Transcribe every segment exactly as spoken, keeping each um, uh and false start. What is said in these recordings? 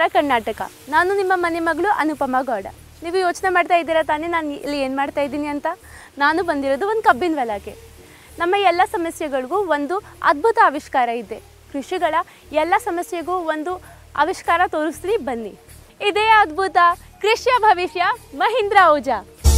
ನಮಸ್ಕಾರ ಕರ್ನಾಟಕ. ನಾನು ನಿಮ್ಮ ಮನೆ ಮಗಳು ಅನುಪಮಾ ಗೌಡ. ನೀವು ಯೋಚನೆ ಮಾಡ್ತಾ ಇದ್ದೀರಾ ತಾನೇ ನಾನು ಇಲ್ಲಿ ಏನು ಮಾಡ್ತಾ ಇದ್ದೀನಿ ಅಂತ? ನಾನು ಬಂದಿರೋದು ಒಂದು ಕಬ್ಬಿನ ಹೊಲಕ್ಕೆ. ನಮ್ಮ ಎಲ್ಲ ಸಮಸ್ಯೆಗಳಿಗೂ ಒಂದು ಅದ್ಭುತ ಆವಿಷ್ಕಾರ ಇದೆ. ಕೃಷಿಗಳ ಎಲ್ಲ ಸಮಸ್ಯೆಗೂ ಒಂದು ಆವಿಷ್ಕಾರ ತೋರಿಸ್ತೀನಿ ಬನ್ನಿ. ಇದೇ ಅದ್ಭುತ ಕೃಷಿಯ ಭವಿಷ್ಯ ಮಹೀಂದ್ರಾ ಓಜಾ.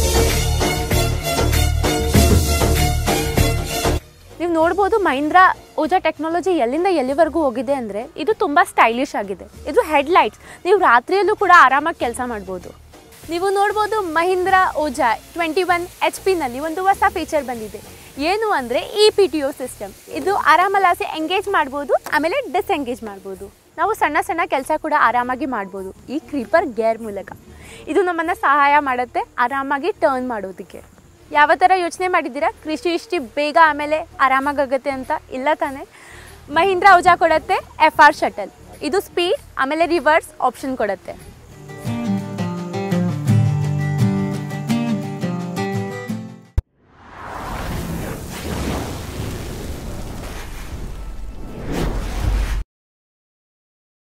ನೀವು ನೋಡ್ಬೋದು ಮಹೀಂದ್ರಾ ಓಜಾ ಟೆಕ್ನಾಲಜಿ ಎಲ್ಲಿಂದ ಎಲ್ಲಿವರೆಗೂ ಹೋಗಿದೆ ಅಂದರೆ ಇದು ತುಂಬ ಸ್ಟೈಲಿಶ್ ಆಗಿದೆ. ಇದು ಹೆಡ್ಲೈಟ್ಸ್, ನೀವು ರಾತ್ರಿಯಲ್ಲೂ ಕೂಡ ಆರಾಮಾಗಿ ಕೆಲಸ ಮಾಡ್ಬೋದು. ನೀವು ನೋಡ್ಬೋದು Mahindra Oja twenty one H ಪಿನಲ್ಲಿ ಒಂದು ಹೊಸ ಫೀಚರ್ ಬಂದಿದೆ. ಏನು ಅಂದರೆ E P T O system. ಇದು ಆರಾಮಲಾಸಿ ಎಂಗೇಜ್ ಮಾಡ್ಬೋದು, ಆಮೇಲೆ ಡಿಸ್ಎಂಗೇಜ್ ಮಾಡ್ಬೋದು. ನಾವು ಸಣ್ಣ ಸಣ್ಣ ಕೆಲಸ ಕೂಡ ಆರಾಮಾಗಿ ಮಾಡ್ಬೋದು ಈ ಕ್ರೀಪರ್ ಗೇರ್ ಮೂಲಕ. ಇದು ನಮ್ಮನ್ನು ಸಹಾಯ ಮಾಡುತ್ತೆ ಆರಾಮಾಗಿ ಟರ್ನ್ ಮಾಡೋದಕ್ಕೆ. ಯಾವ ಥರ ಯೋಚನೆ ಮಾಡಿದ್ದೀರಾ ಕೃಷಿ ಇಷ್ಟು ಬೇಗ ಆಮೇಲೆ ಆರಾಮಾಗುತ್ತೆ ಅಂತ? ಇಲ್ಲ ತಾನೇ. ಮಹೀಂದ್ರಾ ಓಜಾ ಕೊಡುತ್ತೆ ಎಫ್ ಆರ್ ಶಟಲ್. ಇದು ಸ್ಪೀಡ್ ಆಮೇಲೆ ರಿವರ್ಸ್ ಆಪ್ಷನ್ ಕೊಡುತ್ತೆ.